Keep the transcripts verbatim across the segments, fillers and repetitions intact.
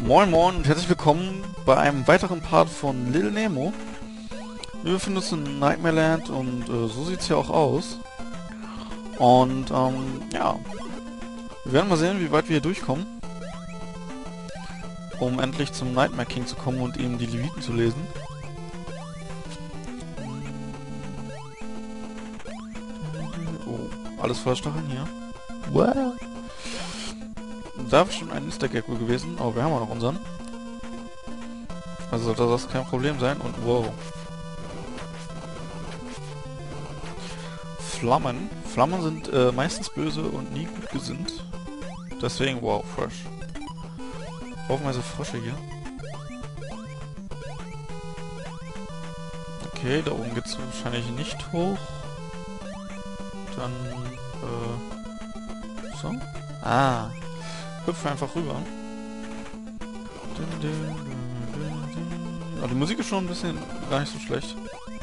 Moin Moin und herzlich willkommen bei einem weiteren Part von Little Nemo. Wir befinden uns in Nightmare Land und äh, so sieht es ja auch aus. Und ähm, ja, wir werden mal sehen, wie weit wir hier durchkommen, um endlich zum Nightmare King zu kommen und ihm die Leviten zu lesen. Oh, alles voller Stacheln hier. Wow. Da ist schon ein Easter Egg wohl gewesen, aber wir haben auch noch unseren. Also sollte das kein Problem sein. Und wow. Flammen. Flammen sind äh, meistens böse und nie gut gesinnt. Deswegen wow, fresh. Haufenweise Frösche hier. Okay, da oben geht's wahrscheinlich nicht hoch. Dann, äh... so. Ah. Hüpfen einfach rüber. Aber die Musik ist schon ein bisschen gar nicht so schlecht.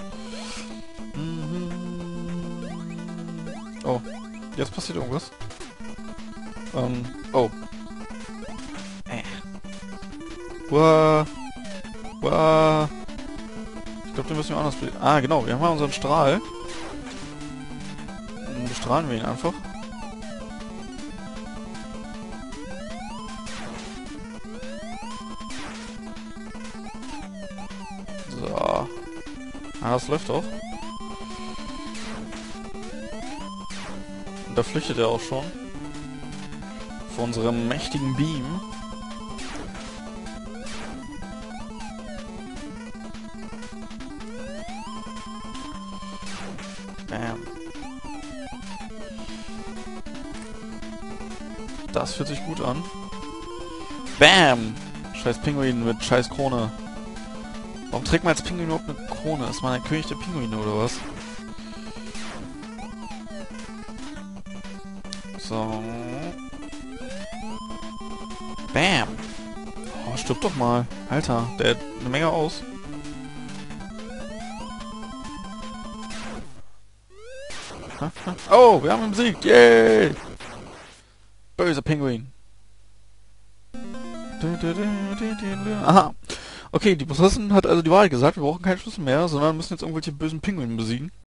Oh, jetzt passiert irgendwas. Ähm, oh. Äh. Uah. Uah. Ich glaube, den müssen wir anders... Ah, genau, wir haben ja unseren Strahl. Dann bestrahlen wir ihn einfach. So. Ah, das läuft auch. Und da flüchtet er auch schon. Vor unserem mächtigen Beam. Bam. Das fühlt sich gut an. Bam! Scheiß Pinguin mit scheiß Krone. Warum trägt man als Pinguin überhaupt eine Krone? Ist man ein König der Pinguine oder was? So. Bam! Oh, stirb doch mal. Alter, der hat eine Menge aus. Oh, wir haben ihn besiegt. Yay! Böser Pinguin. Aha. Okay, die Prinzessin hat also die Wahrheit gesagt. Wir brauchen keinen Schlüssel mehr, sondern müssen jetzt irgendwelche bösen Pinguine besiegen.